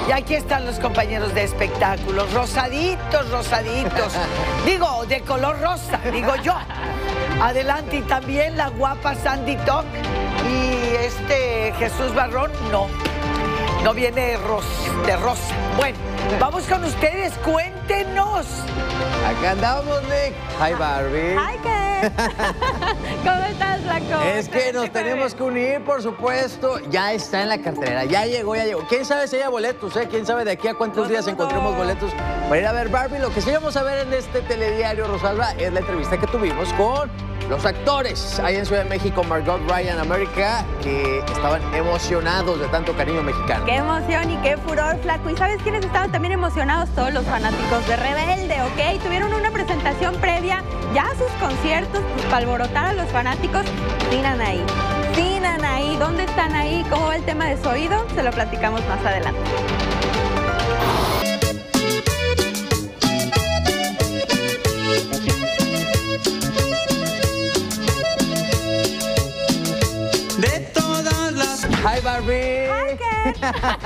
Y aquí están los compañeros de espectáculos, rosaditos, rosaditos. Digo, de color rosa, digo yo. Adelante, y también la guapa Sandy Toc y Jesús Barrón, no viene de rosa. Bueno, vamos con ustedes, cuéntenos. Acá andamos, Nick. Hi, Barbie. Hi, Ken. ¿Cómo estás, Flaco? Es que nos tenemos que unir, por supuesto. Ya está en la cartelera, ya llegó. ¿Quién sabe si haya boletos, eh? ¿Quién sabe de aquí a cuántos días encontremos boletos para ir a ver Barbie? Lo que sí vamos a ver en este telediario, Rosalba, es la entrevista que tuvimos con los actores ahí en Ciudad de México, Margot, Ryan, América, que estaban emocionados de tanto cariño mexicano. Qué emoción y qué furor, Flaco. ¿Y sabes quiénes estaban también emocionados? Todos los fanáticos de Rebelde, ¿ok? Tuvieron una presentación previa ya a sus conciertos, pues, para alborotar a los fanáticos. Sin Anaí. ¿Dónde están ahí? ¿Cómo va el tema de su oído? Se lo platicamos más adelante. Hi, Barbie. Hi, Ken.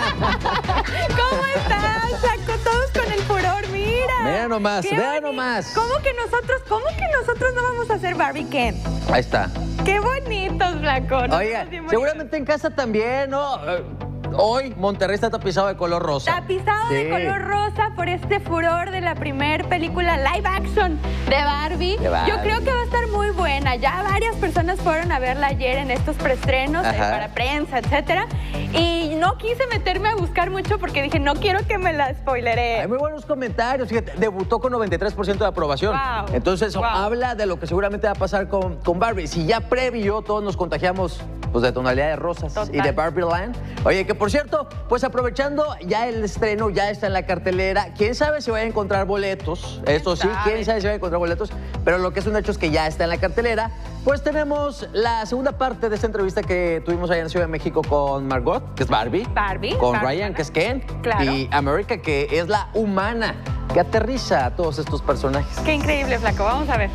¿Cómo estás, Flaco? Todos con el furor, mira. Vean nomás, vean nomás. ¿Cómo que nosotros no vamos a hacer Barbie, Ken? Ahí está. Qué bonitos, Flaco. Oiga, seguramente en casa también, ¿no? Hoy Monterrey está tapizado de color rosa. Tapizado de color rosa por este furor de la primer película live action de Barbie. Yo creo que va a estar muy buena. Ya varias personas fueron a verla ayer en estos preestrenos para prensa, etcétera. Y no quise meterme a buscar mucho porque dije, no quiero que me la spoileré. Hay muy buenos comentarios. Fíjate, debutó con 93% de aprobación. Wow. Entonces, habla de lo que seguramente va a pasar con Barbie. Si ya previo todos nos contagiamos pues, de tonalidades rosas y de Barbie Land. Oye, que por cierto, pues aprovechando ya el estreno, ya está en la cartelera. ¿Quién sabe si va a encontrar boletos? Eso sí, quién sabe si va a encontrar boletos. Pero lo que es un hecho es que ya está en la cartelera. Pues tenemos la segunda parte de esta entrevista que tuvimos allá en Ciudad de México con Margot, que es Barbie. Con Ryan, que es Ken. Y América, que es la humana que aterriza a todos estos personajes. Qué increíble, Flaco. Vamos a ver.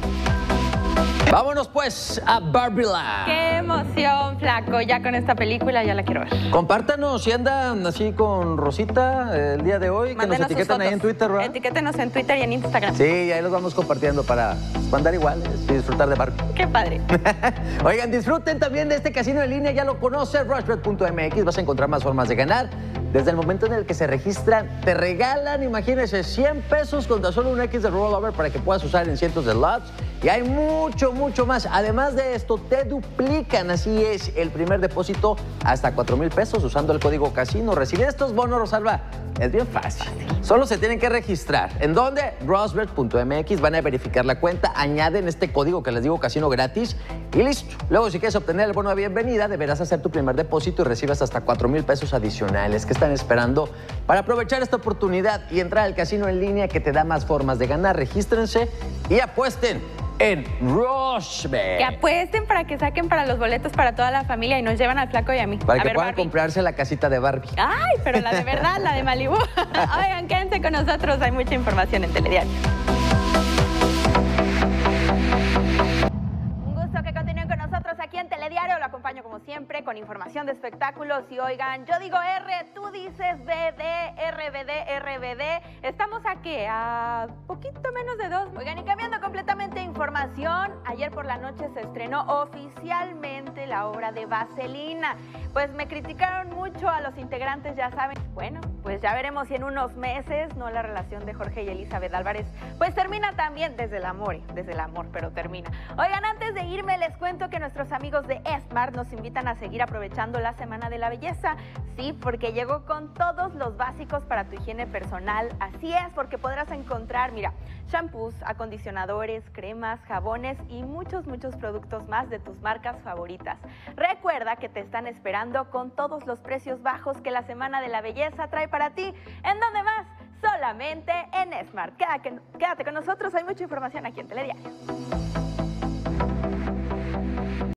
Vámonos pues a Barbie Land. Qué emoción, Flaco. Ya con esta película ya la quiero ver. Compártanos si andan así con Rosita el día de hoy. Mándenos que nos etiqueten ahí en Twitter, ¿verdad? Etiquétenos en Twitter y en Instagram. Sí, ahí los vamos compartiendo para andar iguales y disfrutar de Barbie. Qué padre. Oigan, disfruten también de este casino en línea. Ya lo conoces, rushbet.mx. Vas a encontrar más formas de ganar. Desde el momento en el que se registran, te regalan, imagínense, 100 pesos contra solo un X de rollover para que puedas usar en cientos de lots. Y hay mucho más. Además de esto, te duplican, así es, el primer depósito hasta 4,000 pesos usando el código casino. Recibir estos bonos, Rosalba, es bien fácil. Solo se tienen que registrar. ¿En dónde? rushbet.mx. Van a verificar la cuenta, añaden este código que les digo, casino gratis, y listo. Luego, si quieres obtener el bono de bienvenida, deberás hacer tu primer depósito y recibes hasta 4,000 pesos adicionales. ¿Qué están esperando para aprovechar esta oportunidad y entrar al casino en línea que te da más formas de ganar? Regístrense y apuesten en Rushbet. Que apuesten para que saquen para los boletos para toda la familia y nos llevan al Flaco y a mí. Para que puedan comprarse la casita de Barbie. Ay, pero la de verdad, la de Malibu. Oigan, quédense con nosotros, hay mucha información en Telediario. Aquí en Telediario lo acompaño como siempre con información de espectáculos y oigan, yo digo R, tú dices BD, RBD. Estamos aquí a poquito menos de 2. Oigan, y cambiando completamente de información, ayer por la noche se estrenó oficialmente la obra de Vaselina. Pues me criticaron mucho a los integrantes, ya saben. Bueno, pues ya veremos si en unos meses, no, la relación de Jorge y Elizabeth Álvarez, pues termina también desde el amor, pero termina. Oigan, antes de irme les cuento que nuestros amigos de Smart nos invitan a seguir aprovechando la Semana de la Belleza. Sí, porque llegó con todos los básicos para tu higiene personal. Así es, porque podrás encontrar, mira, shampoos, acondicionadores, cremas, jabones y muchos productos más de tus marcas favoritas. Recuerda que te están esperando con todos los precios bajos que la Semana de la Belleza trae para ti. ¿En dónde más? Solamente en Smart. Quédate con nosotros, hay mucha información aquí en Telediario.